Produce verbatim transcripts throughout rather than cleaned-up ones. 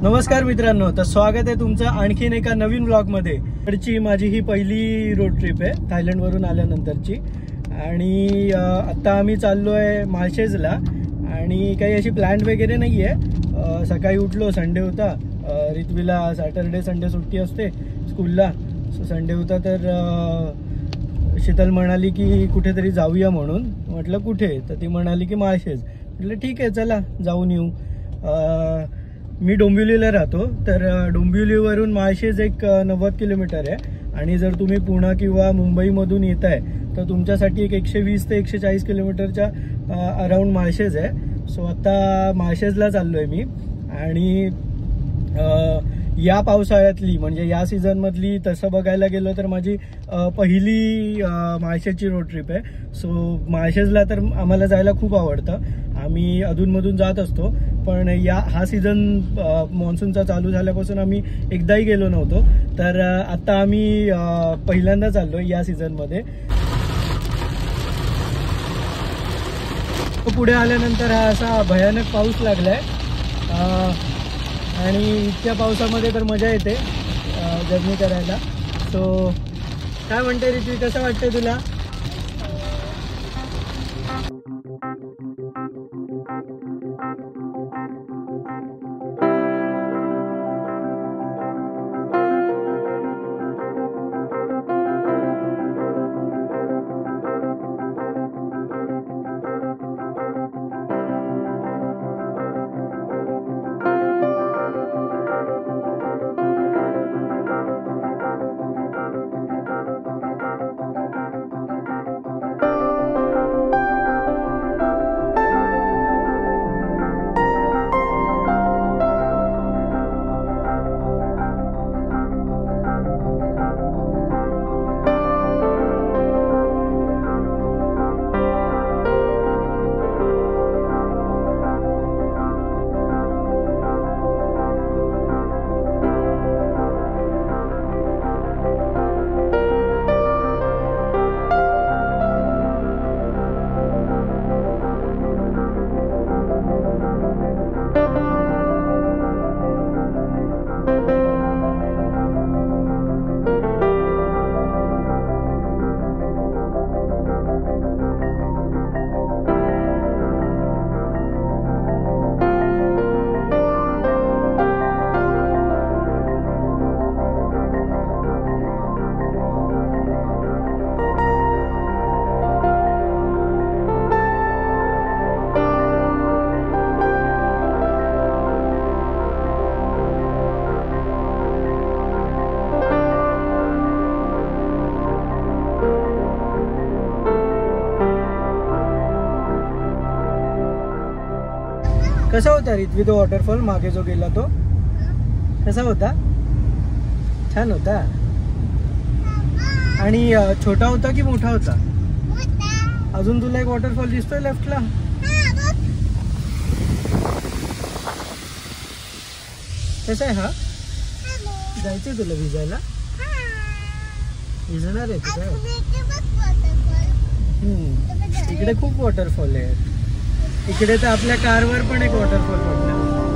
नमस्कार मित्रांनो, तर स्वागत आहे तुमचं आणखीन एका नवीन ब्लॉगमध्ये। ची माझी ही पहिली रोड ट्रिप आहे थायलंड वरून आल्यानंतरची। आणि आता आम्ही चाललोय माळशेजला आणि काही अशी प्लॅन वगैरे नाही आहे। सकाळी उठलो, संडे होता, रित्वीला सॅटरडे संडे सुट्टी असते स्कूलला, सो संडे होता तर शीतल म्हणाली की कुठेतरी जाऊया म्हणून। म्हटलं कुठे, तर ती म्हणाली की माळशेज। म्हटलं ठीक आहे चला जाऊन येऊ। मी डोंबिवलीला राहतो, तर डोंबिवलीवरून माळशेज एक नव्वद किलोमीटर आहे आणि जर तुम्ही पुणे किंवा मुंबईमधून येत आहे तर तुमच्यासाठी एक एकशे वीस ते एकशे चाळीस किलोमीटरच्या अराउंड माळशेज आहे। सो आता माळशेजला चाललो आहे मी। आणि या पावसाळ्यातली म्हणजे या सीझनमधली तसं बघायला गेलो तर माझी पहिली माळशेजची रोड ट्रिप आहे। सो माळशेजला तर आम्हाला जायला खूप आवडतं, आम्ही अधूनमधून जात असतो, पण या हा सीझन मान्सूनचा चालू झाल्यापासून आम्ही एकदाही गेलो नव्हतो। तर आता आम्ही पहिल्यांदा चाललोय या सीझनमध्ये। पुढे आल्यानंतर हा असा भयानक पाऊस लागलाय आणि इतक्या पावसामध्ये तर मजा येते जर्नी करायला। सो काय म्हणते रित्वी, कसं वाटतंय तुला? कसा होता रित्वी तो वॉटरफॉल मागे जो गेला तो? कसा होता? छान होता। आणि छोटा होता की मोठा होता? अजून तुला एक वॉटरफॉल दिसतोय लेफ्टला? कसा आहे हा? जायचंय तुला भिजायला? भिजणार आहे तुझ्या? हम्म इकडे खूप वॉटरफॉल आहे। इकडे तर आपल्या कारवर पण एक वॉटरफॉल पडला।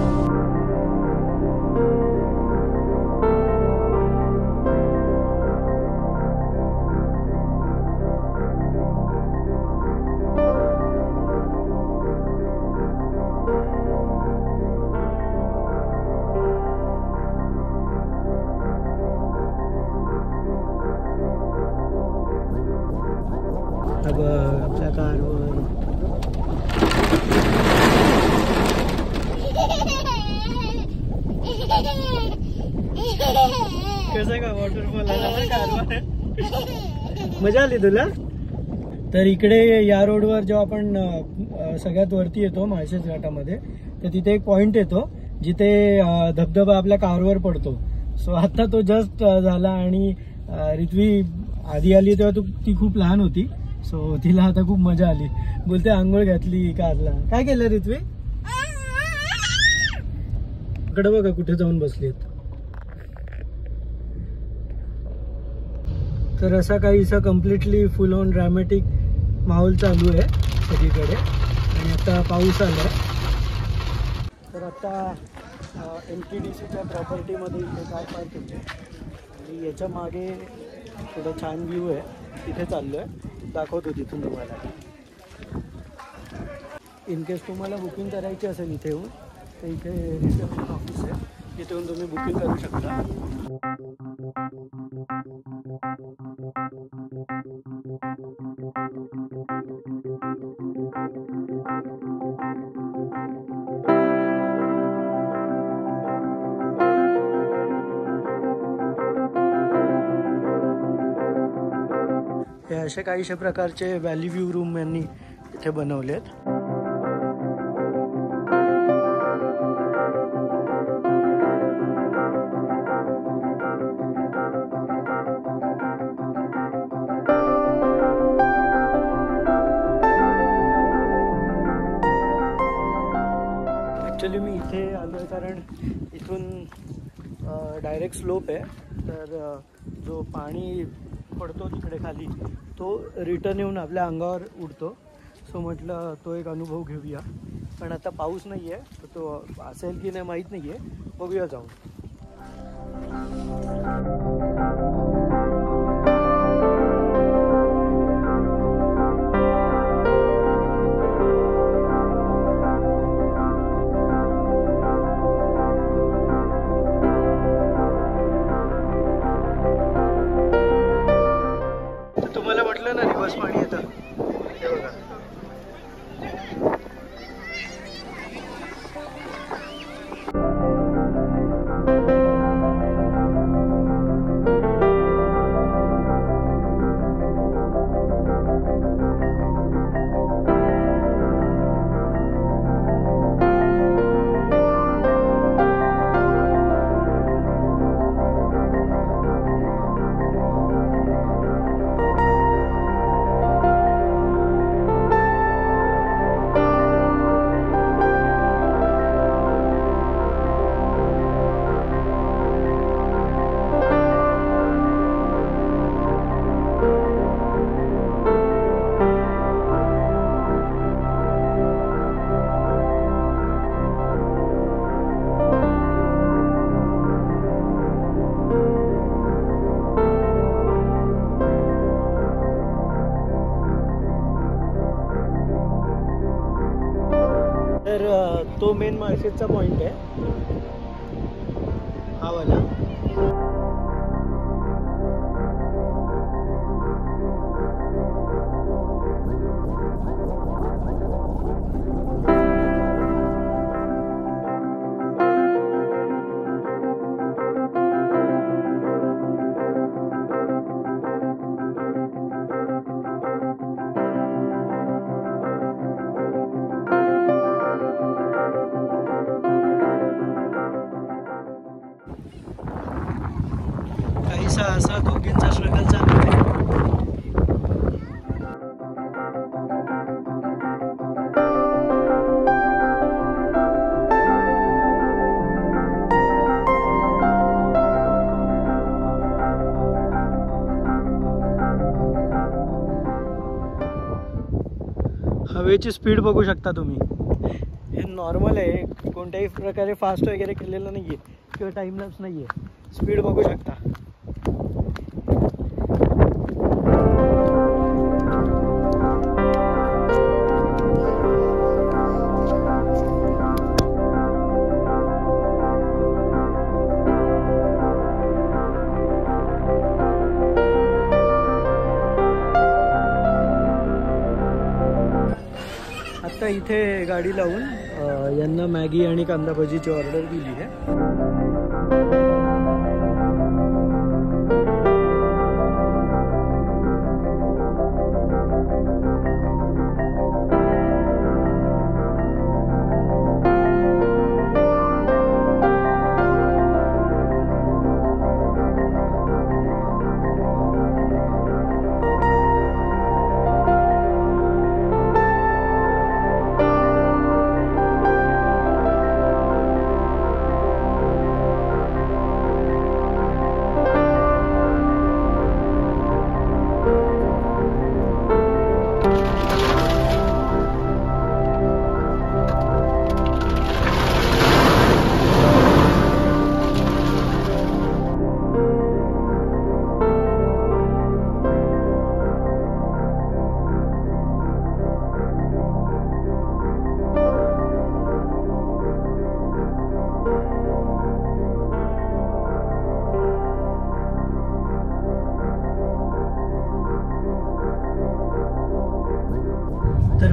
अब आपल्या कारवर कसं का वॉटरफॉल आला ना कारवर? मजा आली तुला? तर इकडे या रोडवर जेव्हा आपण सगळ्यात वरती येतो माळशेज घाटामध्ये, तर तिथे एक पॉइंट येतो जिथे धबधबा आपल्या कारवर पडतो। सो आता तो जस्ट झाला आणि रित्वी आधी आली तेव्हा तू ती खूप लहान होती, सो तिला आता खूप मजा आली। बोलते आंघोळ घातली कारला। काय केलं रित्वी? इकडे बघा कुठे जाऊन बसलीत। तर असा काहीसा कम्प्लिटली फुल ऑन ड्रॅमॅटिक माहोल चालू आहे सगळीकडे आणि आता पाऊस आलाय। तर आता एम टी डी सीच्या प्रॉपर्टीमध्ये इथे कार पार्क होते आणि याच्या मागे थोडा छान व्ह्यू आहे, तिथे चाललो आहे, दाखवतो तिथून तुम्हाला. इन केस तुम्हाला बुकिंग करायची असेल इथे येऊन तर इथे रिसेप्शन ऑफिस आहे, तिथे येऊन तुम्ही बुकिंग करू शकता. हे असे काहीशे प्रकारचे व्हॅली व्ह्यू रूम यांनी इथे बनवलेत. ॲक्च्युली मी इथे आलो आहे कारण इथून डायरेक्ट स्लोप आहे, तर जो पाणी पडतो तिकडे खाली तो रिटर्न येऊन आपल्या अंगावर उडतो. सो म्हटलं तो एक अनुभव घेऊया. पण आता पाऊस नाही आहे, तर तो असेल की नाही माहीत नाही आहे, बघूया जाऊन. तुम्हाला म्हटलं ना रिवर्स पाणी येतं, हे बघा. तर तो मेन मार्केटचा पॉइंट आहे हा वाला. असा दोघींचा स्ट्रगल चालू आहे. हवेची स्पीड बघू शकता तुम्ही, हे नॉर्मल आहे, कोणत्याही प्रकारे फास्ट वगैरे केलेलं नाही आहे किंवा टाईमलॅप्स नाही आहे. स्पीड बघू शकता. आता इथे गाडी लावून यांना मॅगी आणि कांदा भजीची ऑर्डर दिली आहे.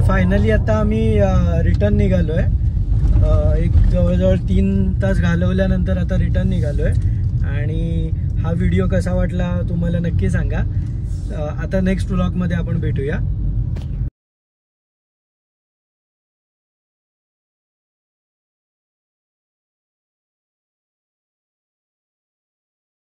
फायनली आता आम्ही रिटर्न निघालोय. एक जवळजवळ तीन तास घालवल्यानंतर आता रिटर्न निघालोय. आणि हा व्हिडिओ कसा वाटला तुम्हाला नक्की सांगा. आता नेक्स्ट व्लॉगमध्ये आपण भेटूया.